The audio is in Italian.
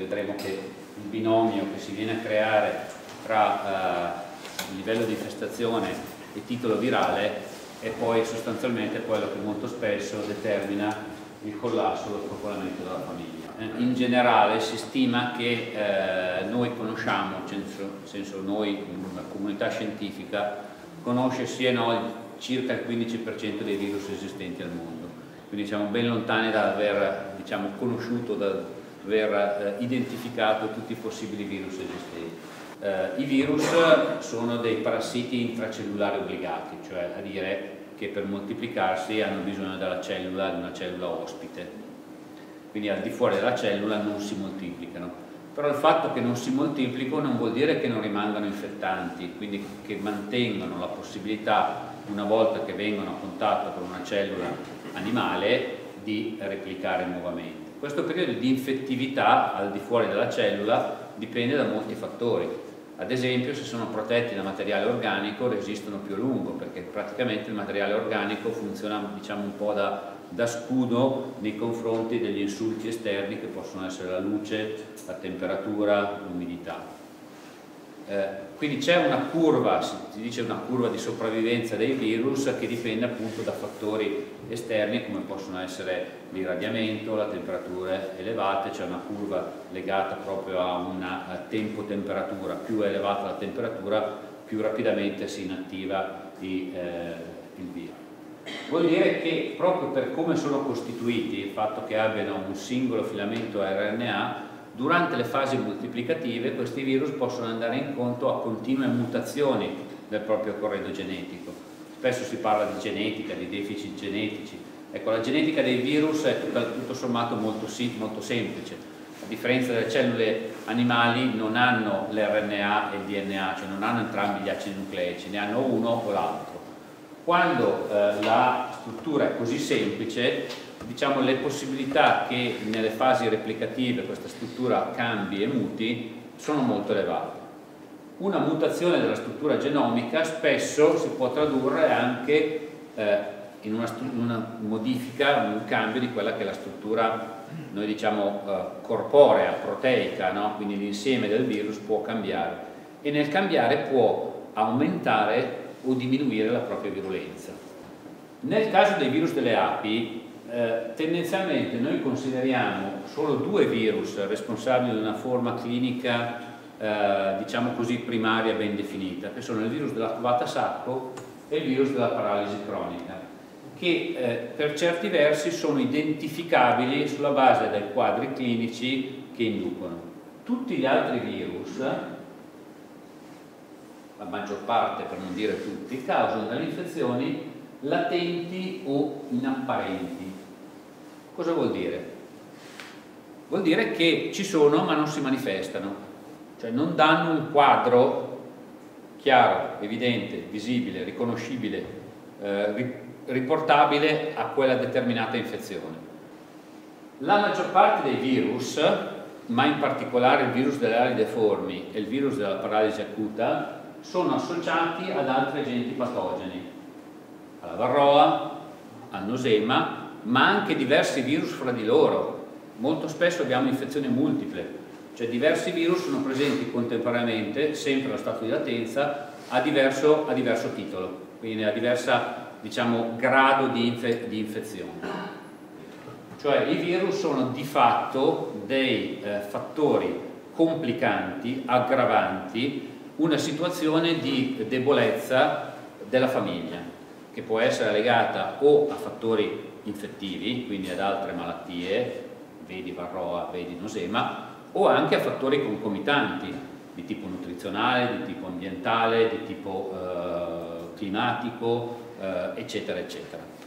vedremo che il binomio che si viene a creare tra il livello di infestazione e titolo virale è poi sostanzialmente quello che molto spesso determina il collasso o lo spopolamento della famiglia. In generale si stima che noi conosciamo, nel senso noi, una comunità scientifica, conosce sì e no circa il 15% dei virus esistenti al mondo, quindi siamo ben lontani da aver conosciuto, da aver identificato tutti i possibili virus esistenti. I virus sono dei parassiti intracellulari obbligati, cioè a dire che per moltiplicarsi hanno bisogno della cellula, di una cellula ospite, quindi al di fuori della cellula non si moltiplicano. Però il fatto che non si moltiplicano non vuol dire che non rimangano infettanti, quindi che mantengono la possibilità, una volta che vengono a contatto con una cellula animale, di replicare nuovamente. Questo periodo di infettività al di fuori della cellula dipende da molti fattori. Ad esempio, se sono protetti da materiale organico resistono più a lungo, perché praticamente il materiale organico funziona un po' da scudo nei confronti degli insulti esterni che possono essere la luce, la temperatura, l'umidità. Quindi c'è una curva, si dice una curva di sopravvivenza dei virus, che dipende appunto da fattori esterni come possono essere l'irradiamento, le temperature elevate. C'è una curva legata proprio a una tempo-temperatura: più è elevata la temperatura, più rapidamente si inattiva il virus. Vuol dire che proprio per come sono costituiti, il fatto che abbiano un singolo filamento RNA, durante le fasi moltiplicative questi virus possono andare incontro a continue mutazioni del proprio corredo genetico. Spesso si parla di genetica, di deficit genetici. Ecco, la genetica dei virus è tutto sommato molto semplice. A differenza delle cellule animali, non hanno l'RNA e il DNA, cioè non hanno entrambi gli acidi nucleici, ne hanno uno o l'altro. Quando la struttura è così semplice, le possibilità che nelle fasi replicative questa struttura cambi e muti sono molto elevate. Una mutazione della struttura genomica spesso si può tradurre anche in una modifica, un cambio di quella che è la struttura, noi diciamo, corporea, proteica, no? Quindi l'insieme del virus può cambiare, e nel cambiare può aumentare o diminuire la propria virulenza. Nel caso dei virus delle api, tendenzialmente noi consideriamo solo due virus responsabili di una forma clinica, diciamo così, primaria ben definita, che sono il virus della covata sacco e il virus della paralisi cronica, che per certi versi sono identificabili sulla base dei quadri clinici che inducono. Tutti gli altri virus, la maggior parte per non dire tutti, causano delle infezioni latenti o inapparenti. Cosa vuol dire? Vuol dire che ci sono ma non si manifestano, cioè non danno un quadro chiaro, evidente, visibile, riconoscibile, riportabile a quella determinata infezione. La maggior parte dei virus, ma in particolare il virus delle ali deformi e il virus della paralisi acuta, sono associati ad altri agenti patogeni, alla varroa, al nosema, ma anche diversi virus fra di loro. Molto spesso abbiamo infezioni multiple, cioè diversi virus sono presenti contemporaneamente, sempre allo stato di latenza, a diverso titolo, quindi a diversa, diciamo, grado di infezione. Cioè i virus sono di fatto dei fattori complicanti, aggravanti una situazione di debolezza della famiglia, che può essere legata o a fattori infettivi, quindi ad altre malattie, vedi varroa, vedi nosema, o anche a fattori concomitanti di tipo nutrizionale, di tipo ambientale, di tipo climatico, eccetera, eccetera.